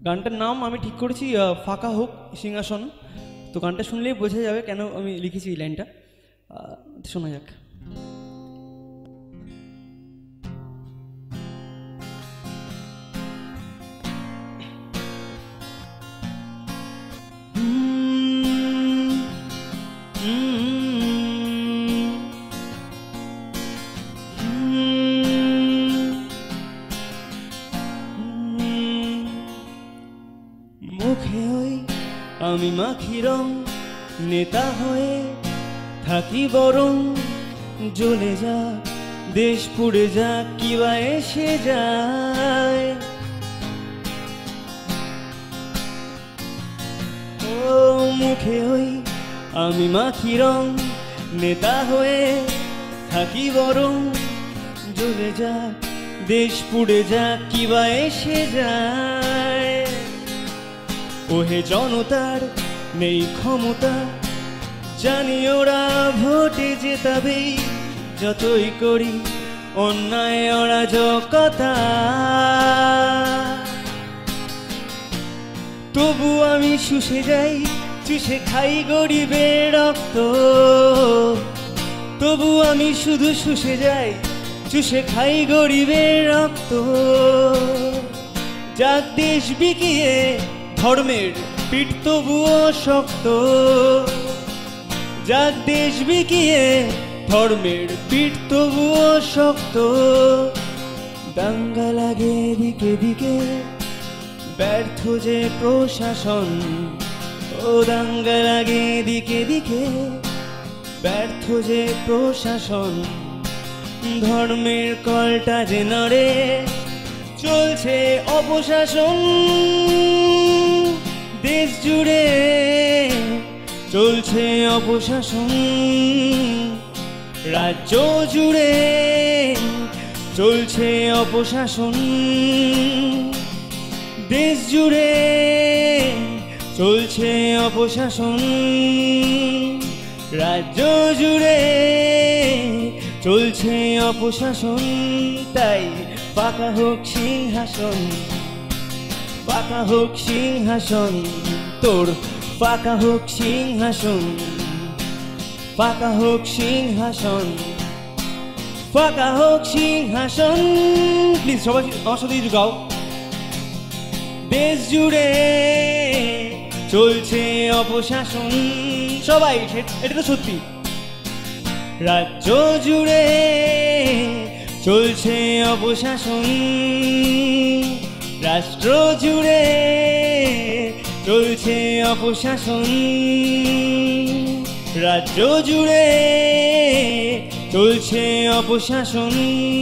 গানটার নাম আমি ঠিক করেছি ফাঁকা হোক সিংহাসন। তো গানটা শুনলেই বোঝা যাবে কেন আমি লিখেছি এই লাইনটা। শোনা যাক। মুখে ওই আমি মাখি রং, নেতা হয়ে থাকি বরং, জ্বলে যাক দেশ পুড়ে যাক কিবা এসে যায়। ও মুখে ওই আমি মাখি রং, নেতা হয়ে থাকি বরং, জ্বলে যাক দেশ পুড়ে যাক কিবা এসে যায়। ওহে জনতার নেই ক্ষমতা, জানি ওরা ভোটে জেতাবেই, যতই করি অন্যায় অরাজকতা। তবু আমি শুষে যাই, চুষে খাই গরিবের রক্ত। তবু আমি শুধু শুষে যাই, চুষে খাই গরিবের রক্ত। যাক দেশ বিকিয়ে ধর্মের পিঠ তবুও শক্ত, যাক দেশ বিকিয়ে ধর্মের পিঠ তবুও শক্ত। দাঙ্গা লাগে দিকে দিকে, ব্যর্থ যে প্রশাসন। ও দাঙ্গা লাগে দিকে দিকে, ব্যর্থ যে প্রশাসন। ধর্মের কলটা যে নড়ে, চলছে অপশাসন। দেশ জুড়ে চলছে অপশাসন, রাজ্য জুড়ে চলছে অপশাসন। দেশ জুড়ে চলছে অপশাসন, রাজ্য জুড়ে চলছে অপশাসন। তাই পাকা হোক সিংহাসন, পাকা হোক সিংহাসন তোর, পাকা হোক সিংহাসন, পাকা হোক সিংহাসন, পাকা হোক সিংহাসন। প্লিজ সবাই আমার সাথে কিছু গাও। দেশ জুড়ে চলছে অপশাসন, সবাই এটা তো সত্যি। রাজ্য জুড়ে চলছে অপশাসন, রাষ্ট্র জুড়ে চলছে অপশাসন, রাজ্য জুড়ে চলছে অপশাসন।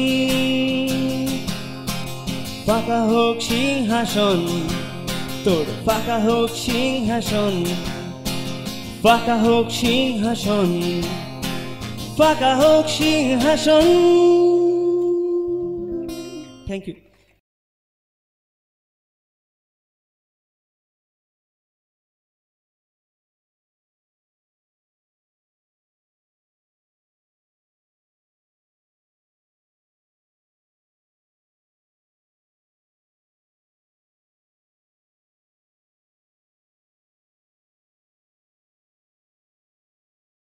পাকা হোক সিংহাসন তোর, পাকা হোক সিংহাসন, পাকা হোক সিংহাসন, পাকা হোক সিংহাসন। Thank you.